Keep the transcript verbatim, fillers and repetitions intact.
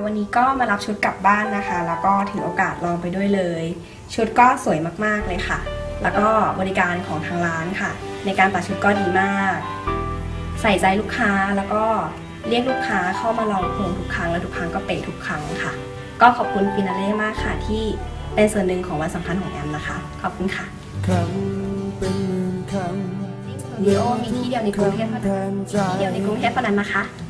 วันนี้ก็มารับชุดกลับบ้านนะคะแล้วก็ถือโอกาสลองไปด้วยเลยชุดก็สวยมากๆเลยค่ะแล้วก็บริการของทางร้านค่ะในการตัดชุดก็ดีมากใส่ใจลูกค้าแล้วก็เรียกลูกค้าเข้ามาลองโครงทุกครั้งและทุกครั้งก็เป๊ะทุกครั้งค่ะก็ขอบคุณฟินาเล่มากค่ะที่เป็นส่วนหนึ่งของวันสำคัญของแอมนะคะขอบคุณค่ะวิดีโอมีที่เดียวในกรุงเทพเท่านั้นที่เดียวในกรุงเทพเท่านั้นนะคะ